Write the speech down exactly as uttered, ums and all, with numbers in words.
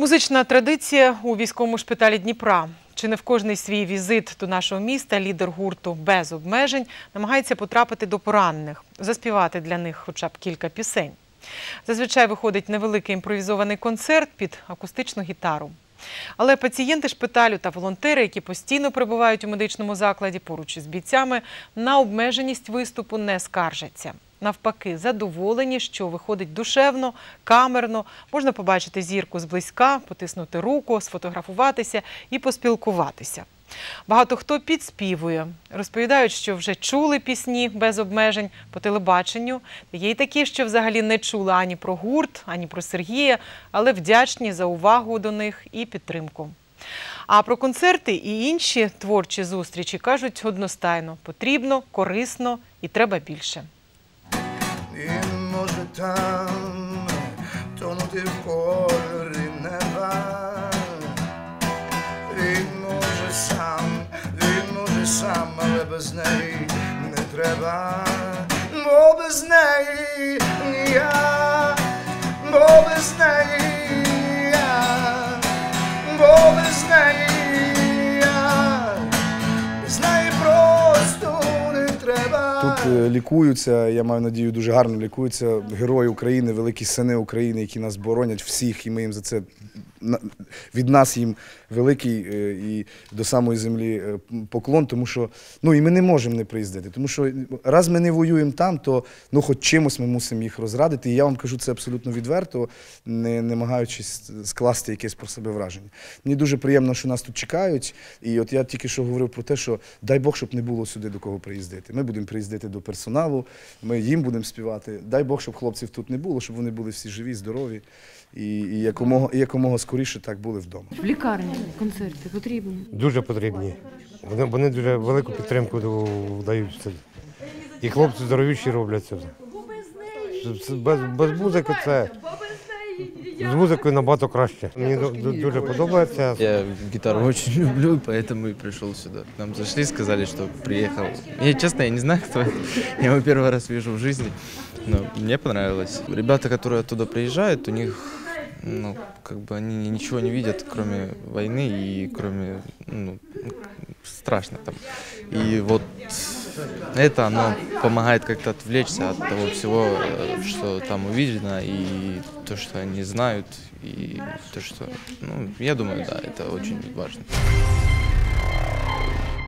Музична традиція у військовому шпиталі Дніпра. Чи не в кожний свій візит до нашого міста лідер гурту «Без обмежень» намагається потрапити до поранених, заспівати для них хоча б кілька пісень. Зазвичай виходить невеликий імпровізований концерт під акустичну гітару. Але пацієнти шпиталю та волонтери, які постійно перебувають у медичному закладі поруч із бійцями, на обмеженість виступу не скаржаться. Навпаки, задоволені, що виходить душевно, камерно, можна побачити зірку зблизька, потиснути руку, сфотографуватися і поспілкуватися. Багато хто підспівує. Розповідають, що вже чули пісні «Без обмежень» по телебаченню. Є й такі, що взагалі не чули ані про гурт, ані про Сергія, але вдячні за увагу до них і підтримку. А про концерти і інші творчі зустрічі кажуть одностайно – потрібно, корисно і треба більше. І може там тонути в кольорі неба. Він може сам, він може сам, але без неї не треба. Бо без неї я, бо без неї я, бо без неї я, без неї просто не треба. Тут лікуються, я маю надію, дуже гарно лікуються герої України, великі сини України, які нас боронять всіх, і ми їм за це, від нас їм великий і до самої землі поклон, тому що, ну і ми не можемо не приїздити, тому що раз ми не воюємо там, то ну хоч чимось ми мусимо їх розрадити, і я вам кажу це абсолютно відверто, не намагаючись скласти якесь про себе враження. Мені дуже приємно, що нас тут чекають, і от я тільки що говорив про те, що дай Бог, щоб не було сюди до кого приїздити. Ми будемо приїздити до персоналу, ми їм будемо співати, дай Бог, щоб хлопців тут не було, щоб вони були всі живі, здорові, і, і якомога, і якомога скоріше так були вдома. В лікарні концерти потрібні? Дуже потрібні. Вони, вони дуже велику підтримку дають. І хлопці здоровіші роблять це. Без, без музики це, з музикою набагато краще. Мені дуже подобається. Я гитару очень люблю, поэтому и пришел сюда. К нам зашли, сказали, что приехал. Я, честно, я не знаю, кто это. Я его первый раз вижу в жизни, но мне понравилось. Ребята, которые оттуда приезжают, у них, ну, как бы они ничего не видят, кроме войны и кроме, ну, страшно там. И вот это, оно помогает как-то отвлечься от того всего, что там увидено, и то, что они знают, и то, что, ну, я думаю, да, это очень важно.